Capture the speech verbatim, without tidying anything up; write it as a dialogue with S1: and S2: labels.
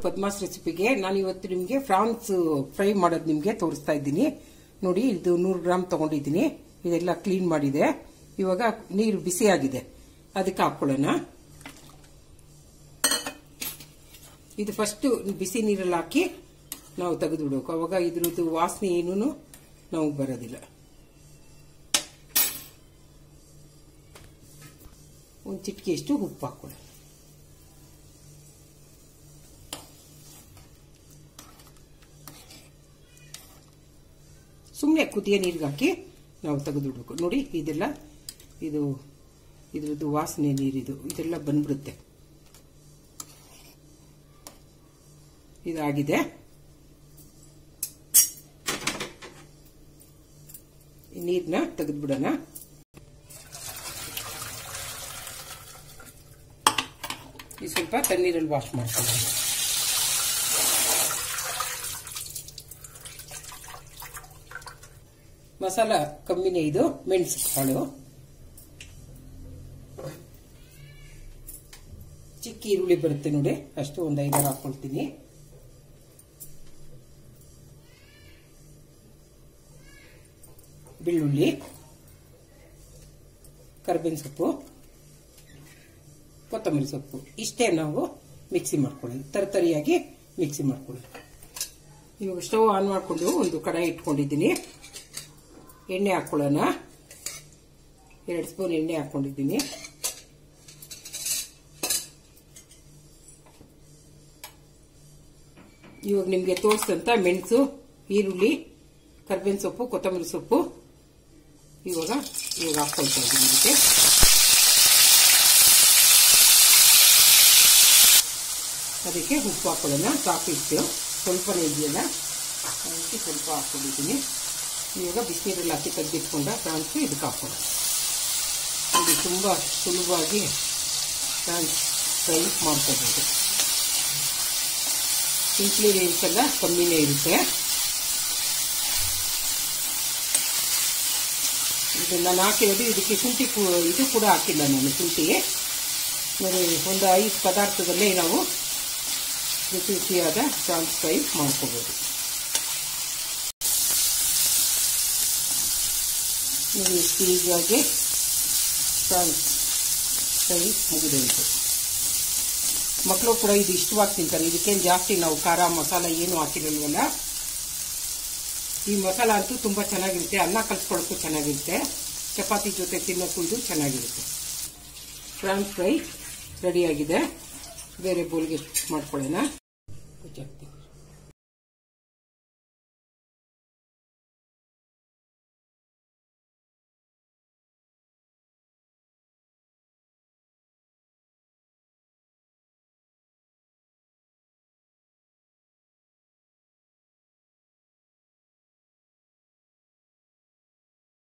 S1: ಪದ್ಮಾಸ್ ರೆಸಿಪಿಗೆ ನಾನು ಇವತ್ತು ನಿಮಗೆ ಫ್ರಾನ್ಸ್ ಫ್ರೈ ಮಾಡೋದು ನಿಮಗೆ ತೋರಿಸ್ತಾ ಇದ್ದೀನಿ. ನೋಡಿ, ಇದು ನೂರು ಗ್ರಾಮ್ ತಗೊಂಡಿದ್ದೀನಿ. ಇದೆಲ್ಲ ಕ್ಲೀನ್ ಮಾಡಿದೆ. ಇವಾಗ ನೀರು ಬಿಸಿ ಆಗಿದೆ, ಅದಕ್ಕೆ ಹಾಕೊಳ್ಳೋಣ. ಇದು ಫಸ್ಟ್ ಬಿಸಿ ನೀರಲ್ಲಿ ಹಾಕಿ ನಾವು ತೆಗೆದು ಬಿಡಬೇಕು. ಅವಾಗ ಇದ್ರದ್ದು ವಾಸನೆ ಏನೂ ನಾವು ಬರೋದಿಲ್ಲ. ಒಂದು ಚಿಟಿಕೆಯಷ್ಟು ಉಪ್ಪು ಹಾಕೊಳ್ಳಿ. ಸುಮ್ಮನೆ ಕುದಿಯ ನೀರಿಗೆ ಹಾಕಿ ನಾವು ತೆಗೆದು ಬಿಡಬೇಕು. ನೋಡಿ, ಇದೆಲ್ಲ ಇದು ಇದ್ರದ್ದು ವಾಸನೆ ನೀರಿದು ಇದೆಲ್ಲ ಬಂದ್ಬಿಡುತ್ತೆ. ಇದಾಗಿದೆ. ನೀರನ್ನ ತೆಗೆದು ಬಿಡೋಣ. ಈ ಸ್ವಲ್ಪ ತಣ್ಣೀರಲ್ಲಿ ವಾಶ್ ಮಾಡ್ಕೊಳ್ಳೋಣ. ಮಸಾಲ ಕಮ್ಮಿನೇ ಇದು. ಮೆಣಸು ಕಾಳು, ಚಿಕ್ಕ ಈರುಳ್ಳಿ ಬರುತ್ತೆ ನೋಡಿ, ಅಷ್ಟು ಒಂದು ಐದಾರು ಹಾಕೊಳ್ತೀನಿ. ಬೆಳ್ಳುಳ್ಳಿ, ಕರಿಬೇವಿನ ಸೊಪ್ಪು, ಕೊತ್ತಂಬರಿ ಸೊಪ್ಪು, ಇಷ್ಟೇ ನಾವು ಮಿಕ್ಸಿ ಮಾಡ್ಕೊಳ್ಳೋದು. ತರತರಿಯಾಗಿ ಮಿಕ್ಸಿ ಮಾಡ್ಕೊಳ್ಳೋದು. ಇವಾಗ ಸ್ಟವ್ ಆನ್ ಮಾಡಿಕೊಂಡು ಒಂದು ಕಡಾಯಿ ಇಟ್ಕೊಂಡಿದ್ದೀನಿ. ಎಣ್ಣೆ ಹಾಕೊಳ್ಳೋಣ. ಎರಡು ಸ್ಪೂನ್ ಎಣ್ಣೆ ಹಾಕೊಂಡಿದ್ದೀನಿ. ಇವಾಗ ನಿಮಗೆ ತೋರಿಸಿದಂತ ಮೆಣಸು, ಈರುಳ್ಳಿ, ಕರಿಬೇವಿನ ಸೊಪ್ಪು, ಕೊತ್ತಂಬರಿ ಸೊಪ್ಪು ಇವಾಗ ಇವಾಗ ಹಾಕೊಳ್ತಾ ಇದ್ದೀನಿ. ಇದಕ್ಕೆ ಅದಕ್ಕೆ ಉಪ್ಪು ಹಾಕೊಳ್ಳೋಣ. ಸಾಕಿಷ್ಟು ಸ್ವಲ್ಪನೇ ಇದೆಯಲ್ಲ, ಅದಕ್ಕೆ ಸ್ವಲ್ಪ ಹಾಕೊಂಡಿದ್ದೀನಿ. ಇವಾಗ ಬಿಸಿನೀರಲ್ಲಿ ಹಾಕಿ ತೆಗೆದಿಟ್ಕೊಂಡ ಫ್ರಾನ್ಸ್ ಇದಕ್ಕೆ ಹಾಕೋಣ. ಇದು ತುಂಬ ಸುಲಭವಾಗಿ ಫ್ರಾನ್ಸ್ ಫ್ರೈ ಮಾಡ್ಕೋಬಹುದು. ಇಂಗ್ರೀಡಿಯೆಂಟ್ಸ್ ಎಲ್ಲ ಕಮ್ಮಿನೇ ಇರುತ್ತೆ. ಇದನ್ನ ನಾನು ಹಾಕಿರೋದು. ಇದಕ್ಕೆ ಶುಂಠಿ ಇದು ಕೂಡ ಹಾಕಿಲ್ಲ ನಾನು, ಶುಂಠಿ. ಒಂದು ಐದು ಪದಾರ್ಥದಲ್ಲೇ ನಾವು ರುಚಿ ರುಚಿಯಾದ ಫ್ರಾನ್ಸ್ ಫ್ರೈ ಮಾಡ್ಕೋಬಹುದು. ಇಷ್ಟು ಈಸಿಯಾಗಿ ಫ್ರಾನ್ಸ್ ಫ್ರೈ ಮುಗಿದೋಯ್ತು. ಮಕ್ಕಳು ಕೂಡ ಇದು ಇಷ್ಟವಾಗಿ ತಿಂತಾರೆ. ಇದಕ್ಕೇನು ಜಾಸ್ತಿ ನಾವು ಖಾರ ಮಸಾಲ ಏನು ಹಾಕಿರಲ್ವಲ್ಲ. ಈ ಮಸಾಲ ಅಂತೂ ತುಂಬ ಚೆನ್ನಾಗಿರುತ್ತೆ. ಅನ್ನ ಕಲ್ಸ್ಕೊಳ್ಳೋಕ್ಕೂ ಚೆನ್ನಾಗಿರುತ್ತೆ. ಚಪಾತಿ ಜೊತೆ ತಿನ್ನೋಕ್ಕೂ ಇದು ಚೆನ್ನಾಗಿರುತ್ತೆ. ಫ್ರಾನ್ಸ್ ಫ್ರೈ ರೆಡಿಯಾಗಿದೆ. ಬೇರೆ ಬೌಲ್ಗೆ ಮಾಡ್ಕೊಳ್ಳೋಣ.